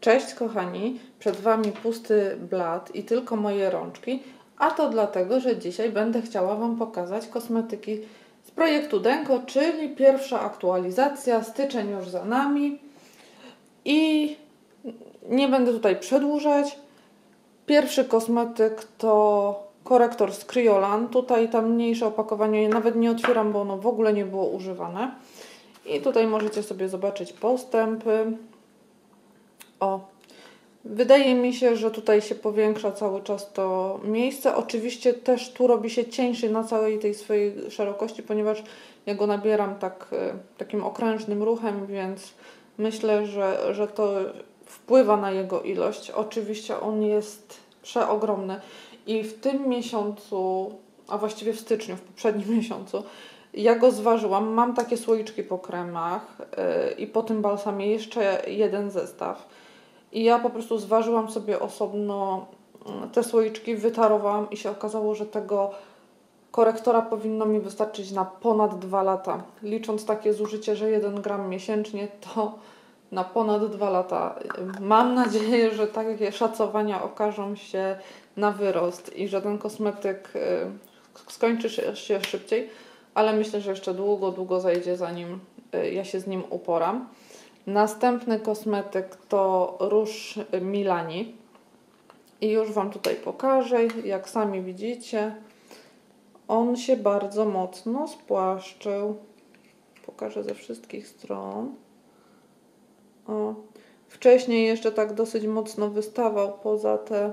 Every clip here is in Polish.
Cześć kochani, przed Wami pusty blat i tylko moje rączki, a to dlatego, że dzisiaj będę chciała Wam pokazać kosmetyki z projektu Denko, czyli pierwsza aktualizacja, styczeń już za nami i nie będę tutaj przedłużać. Pierwszy kosmetyk to korektor z Kryolan. Tutaj ta mniejsze opakowanie nawet nie otwieram, bo ono w ogóle nie było używane. I tutaj możecie sobie zobaczyć postępy. O, wydaje mi się, że tutaj się powiększa cały czas to miejsce. Oczywiście też tu robi się cieńszy na całej tej swojej szerokości, ponieważ ja go nabieram takim okrężnym ruchem, więc myślę, że to wpływa na jego ilość. Oczywiście on jest przeogromny i w tym miesiącu, a właściwie w styczniu, w poprzednim miesiącu, ja go zważyłam. Mam takie słoiczki po kremach i po tym balsamie jeszcze jeden zestaw. I ja po prostu zważyłam sobie osobno te słoiczki, wytarowałam i się okazało, że tego korektora powinno mi wystarczyć na ponad 2 lata. Licząc takie zużycie, że 1 gram miesięcznie, to na ponad 2 lata. Mam nadzieję, że takie szacowania okażą się na wyrost i że ten kosmetyk skończy się szybciej, ale myślę, że jeszcze długo zajdzie, zanim ja się z nim uporam. Następny kosmetyk to róż Milani i już Wam tutaj pokażę, jak sami widzicie, on się bardzo mocno spłaszczył. Pokażę ze wszystkich stron. O. Wcześniej jeszcze tak dosyć mocno wystawał poza te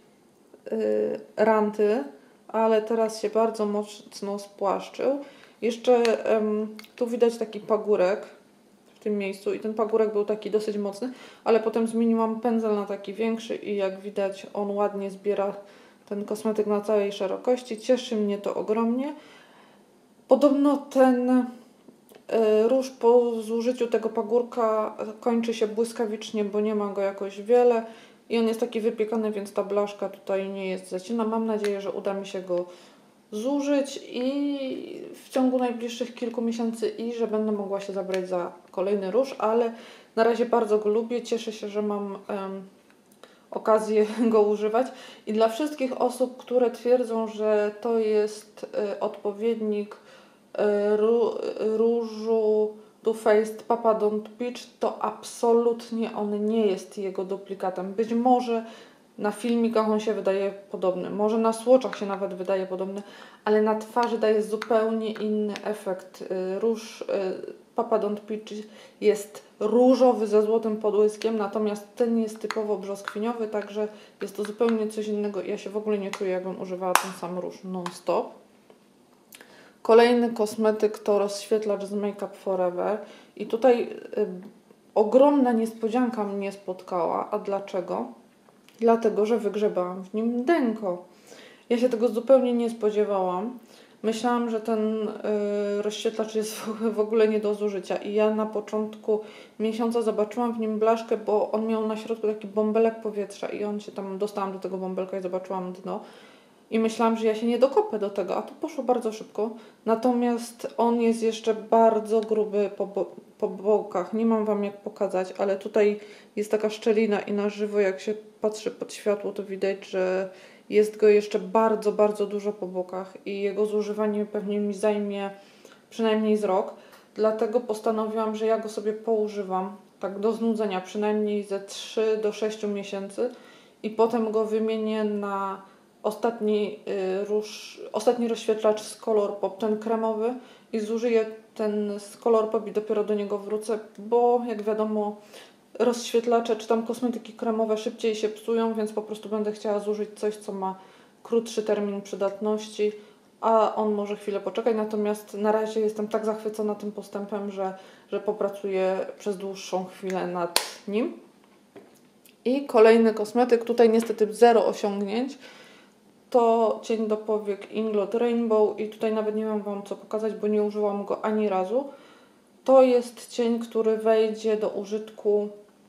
ranty, ale teraz się bardzo mocno spłaszczył. Jeszcze tu widać taki pagórek w tym miejscu i ten pagórek był taki dosyć mocny, ale potem zmieniłam pędzel na taki większy i jak widać on ładnie zbiera ten kosmetyk na całej szerokości. Cieszy mnie to ogromnie. Podobno ten róż po zużyciu tego pagórka kończy się błyskawicznie, bo nie ma go jakoś wiele i on jest taki wypiekany, więc ta blaszka tutaj nie jest zacięta. Mam nadzieję, że uda mi się go zużyć i w ciągu najbliższych kilku miesięcy i że będę mogła się zabrać za kolejny róż, ale na razie bardzo go lubię. Cieszę się, że mam okazję go używać i dla wszystkich osób, które twierdzą, że to jest odpowiednik różu Too Faced Papa Don't Peach, to absolutnie on nie jest jego duplikatem. Być może na filmikach on się wydaje podobny, może na swatchach się nawet wydaje podobny, ale na twarzy daje zupełnie inny efekt. Róż Papa Don't Peach jest różowy ze złotym podłyskiem, natomiast ten jest typowo brzoskwiniowy, także jest to zupełnie coś innego i ja się w ogóle nie czuję, jakbym używała ten sam róż non-stop. Kolejny kosmetyk to rozświetlacz z Make Up Forever i tutaj ogromna niespodzianka mnie spotkała. A dlaczego? Dlatego, że wygrzebałam w nim Denko. Ja się tego zupełnie nie spodziewałam. Myślałam, że ten rozświetlacz jest w ogóle nie do zużycia i ja na początku miesiąca zobaczyłam w nim blaszkę, bo on miał na środku taki bąbelek powietrza i on się tam, dostałam do tego bąbelka i zobaczyłam dno. I myślałam, że ja się nie dokopę do tego, a to poszło bardzo szybko. Natomiast on jest jeszcze bardzo gruby po bokach. Nie mam Wam jak pokazać, ale tutaj jest taka szczelina i na żywo jak się patrzy pod światło, to widać, że jest go jeszcze bardzo dużo po bokach i jego zużywanie pewnie mi zajmie przynajmniej z rok. Dlatego postanowiłam, że ja go sobie poużywam tak do znudzenia, przynajmniej ze 3 do 6 miesięcy i potem go wymienię na ostatni rozświetlacz z Colourpop, ten kremowy i zużyję ten z Colourpop i dopiero do niego wrócę, bo jak wiadomo rozświetlacze czy tam kosmetyki kremowe szybciej się psują, więc po prostu będę chciała zużyć coś, co ma krótszy termin przydatności, a on może chwilę poczekać, natomiast na razie jestem tak zachwycona tym postępem, że popracuję przez dłuższą chwilę nad nim. I kolejny kosmetyk, tutaj niestety 0 osiągnięć, to cień do powiek Inglot Rainbow i tutaj nawet nie mam Wam co pokazać, bo nie użyłam go ani razu. To jest cień, który wejdzie do użytku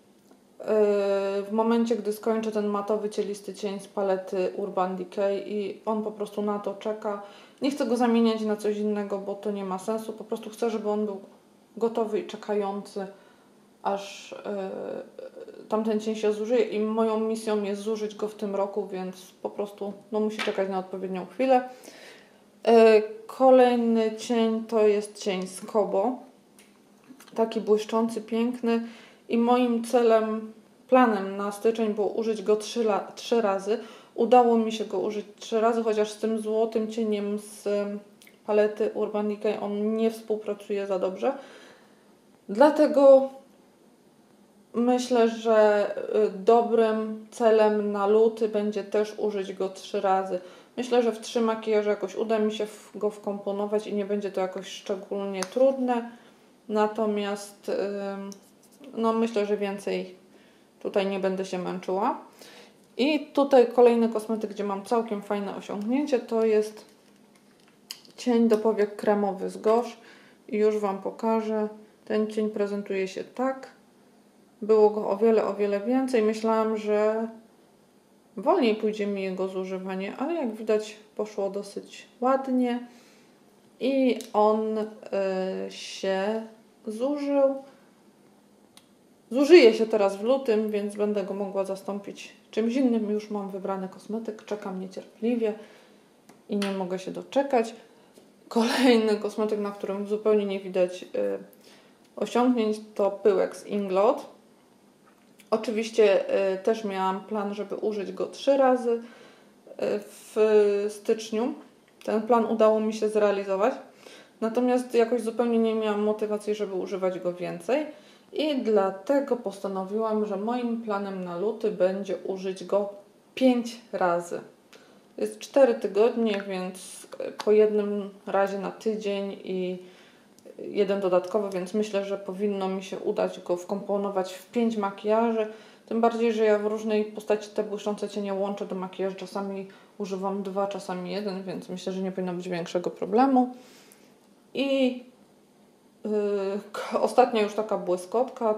w momencie, gdy skończę ten matowy, cielisty cień z palety Urban Decay i on po prostu na to czeka. Nie chcę go zamieniać na coś innego, bo to nie ma sensu. Po prostu chcę, żeby on był gotowy i czekający, aż tamten cień się zużyje i moją misją jest zużyć go w tym roku, więc po prostu musi czekać na odpowiednią chwilę. Kolejny cień to jest cień z Kobo. Taki błyszczący, piękny i moim planem na styczeń było użyć go 3 razy. Udało mi się go użyć 3 razy, chociaż z tym złotym cieniem z palety Urban Decay on nie współpracuje za dobrze. Dlatego myślę, że dobrym celem na luty będzie też użyć go 3 razy. Myślę, że w 3 makijaże jakoś uda mi się go wkomponować i nie będzie to jakoś szczególnie trudne. Natomiast myślę, że więcej tutaj nie będę się męczyła. I tutaj kolejny kosmetyk, gdzie mam całkiem fajne osiągnięcie, to jest cień do powiek kremowy z Gosh. I już Wam pokażę. Ten cień prezentuje się tak. Było go o wiele więcej. Myślałam, że wolniej pójdzie mi jego zużywanie, ale jak widać poszło dosyć ładnie. I on się zużył. Zużyje się teraz w lutym, więc będę go mogła zastąpić czymś innym. Już mam wybrany kosmetyk, czekam niecierpliwie i nie mogę się doczekać. Kolejny kosmetyk, na którym zupełnie nie widać osiągnięć, to pyłek z Inglot. Oczywiście też miałam plan, żeby użyć go 3 razy w styczniu. Ten plan udało mi się zrealizować. Natomiast jakoś zupełnie nie miałam motywacji, żeby używać go więcej. I dlatego postanowiłam, że moim planem na luty będzie użyć go 5 razy. Jest 4 tygodnie, więc po jednym razie na tydzień i jeden dodatkowy, więc myślę, że powinno mi się udać go wkomponować w 5 makijaży. Tym bardziej, że ja w różnej postaci te błyszczące cienie łączę do makijażu. Czasami używam 2, czasami 1, więc myślę, że nie powinno być większego problemu. I ostatnia już taka błyskotka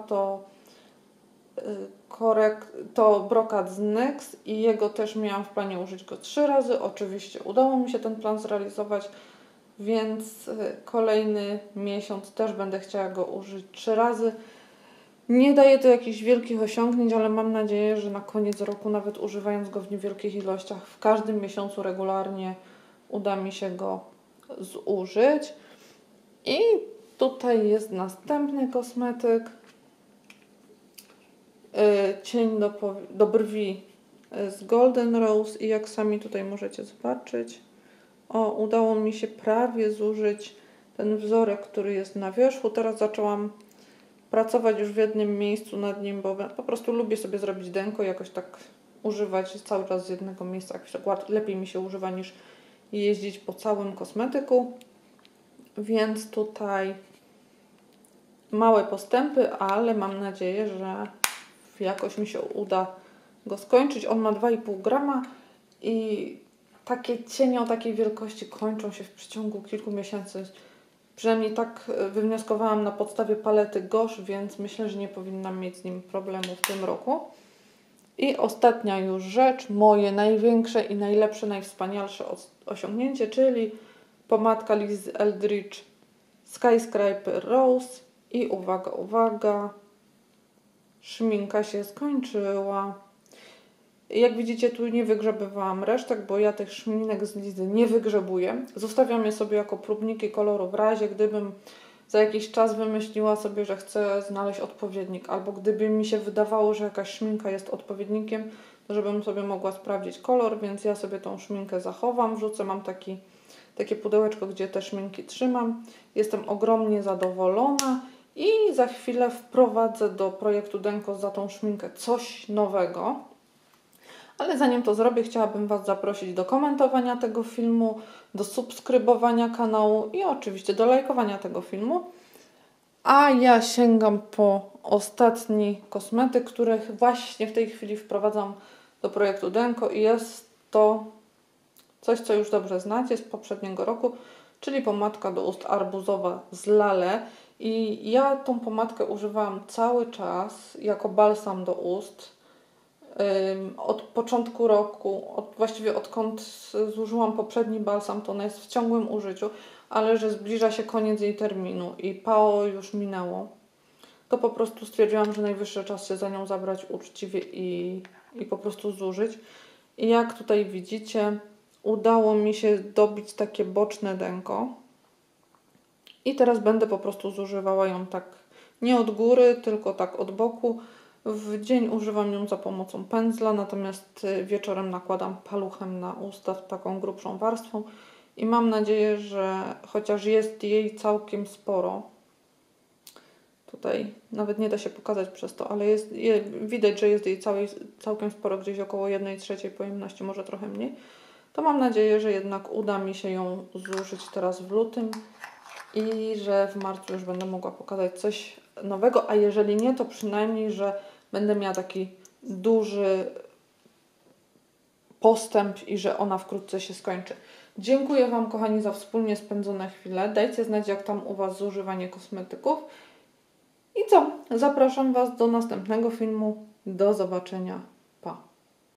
to brokat z NYX i jego też miałam w planie użyć go 3 razy. Oczywiście udało mi się ten plan zrealizować, więc kolejny miesiąc też będę chciała go użyć 3 razy. Nie daje to jakichś wielkich osiągnięć, ale mam nadzieję, że na koniec roku, nawet używając go w niewielkich ilościach, w każdym miesiącu regularnie uda mi się go zużyć. I tutaj jest następny kosmetyk. Cień do brwi z Golden Rose i jak sami tutaj możecie zobaczyć, udało mi się prawie zużyć ten wzorek, który jest na wierzchu. Teraz zaczęłam pracować już w jednym miejscu nad nim, bo po prostu lubię sobie zrobić denko i jakoś tak używać cały czas z jednego miejsca. Lepiej mi się używa niż jeździć po całym kosmetyku. Więc tutaj małe postępy, ale mam nadzieję, że jakoś mi się uda go skończyć. On ma 2,5 grama i takie cienie o takiej wielkości kończą się w przeciągu kilku miesięcy. Przynajmniej tak wywnioskowałam na podstawie palety Gosh, więc myślę, że nie powinnam mieć z nim problemu w tym roku. I ostatnia już rzecz, moje największe i najlepsze, najwspanialsze osiągnięcie, czyli pomadka Liz Eldridge Skyscraper Rose. I uwaga, uwaga, szminka się skończyła. Jak widzicie, tu nie wygrzebywałam resztek, bo ja tych szminek z Lizy nie wygrzebuję. Zostawiam je sobie jako próbniki koloru w razie, gdybym za jakiś czas wymyśliła sobie, że chcę znaleźć odpowiednik, albo gdyby mi się wydawało, że jakaś szminka jest odpowiednikiem, to żebym sobie mogła sprawdzić kolor, więc ja sobie tą szminkę zachowam, wrzucę, mam takie pudełeczko, gdzie te szminki trzymam. Jestem ogromnie zadowolona i za chwilę wprowadzę do projektu Denko za tą szminkę coś nowego. Ale zanim to zrobię, chciałabym Was zaprosić do komentowania tego filmu, do subskrybowania kanału i oczywiście do lajkowania tego filmu. A ja sięgam po ostatni kosmetyk, który właśnie w tej chwili wprowadzam do projektu Denko i jest to coś, co już dobrze znacie z poprzedniego roku, czyli pomadka do ust arbuzowa z Lale. I ja tą pomadkę używałam cały czas jako balsam do ust. Od początku roku, właściwie odkąd zużyłam poprzedni balsam, to ona jest w ciągłym użyciu, ale że zbliża się koniec jej terminu i PAO już minęło. to po prostu stwierdziłam, że najwyższy czas się za nią zabrać uczciwie i po prostu zużyć. I jak tutaj widzicie, udało mi się dobić takie boczne denko. I teraz będę po prostu zużywała ją tak nie od góry, tylko tak od boku. W dzień używam ją za pomocą pędzla, natomiast wieczorem nakładam paluchem na usta taką grubszą warstwą. I mam nadzieję, że chociaż jest jej całkiem sporo, tutaj nawet nie da się pokazać przez to, ale widać, że jest jej całkiem sporo, gdzieś około 1/3 pojemności, może trochę mniej, to mam nadzieję, że jednak uda mi się ją zużyć teraz w lutym i że w marcu już będę mogła pokazać coś nowego, a jeżeli nie, to przynajmniej, że będę miała taki duży postęp i że ona wkrótce się skończy. Dziękuję Wam, kochani, za wspólnie spędzone chwile. Dajcie znać, jak tam u Was zużywanie kosmetyków. I co? Zapraszam Was do następnego filmu. Do zobaczenia. Pa!